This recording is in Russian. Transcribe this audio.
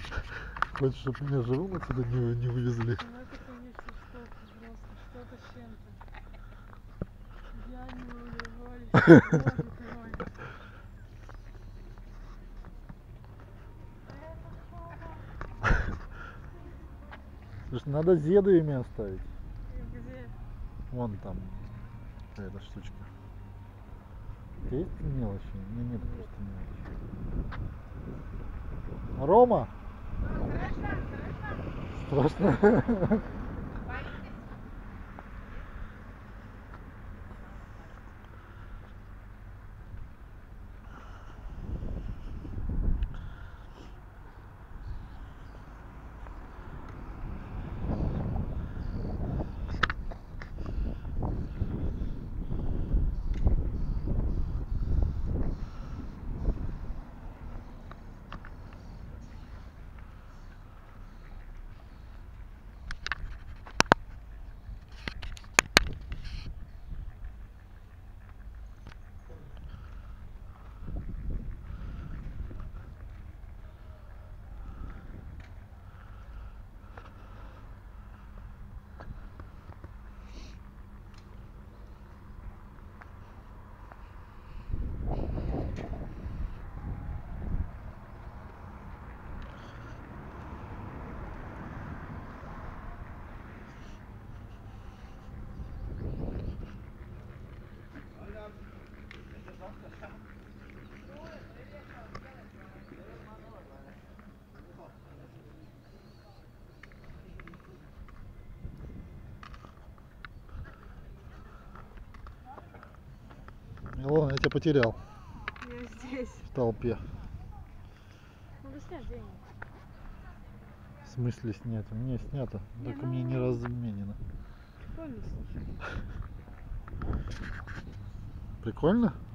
Хочешь, чтобы меня живым отсюда не вывезли? Ну это, конечно, что-то просто, что-то с чем-то. Я не удержались. Боже ты мой. Это что? Слушай, надо Зеду ими оставить. Где? Вон там какая-то штучка. Есть мелочи? У меня нет просто мелочи. Рома! Страшно? Илона, я тебя потерял. Я здесь. В толпе. Надо снять деньги. В смысле снять? У меня снято, Не, только мне не разменено. Прикольно, слушай. Прикольно?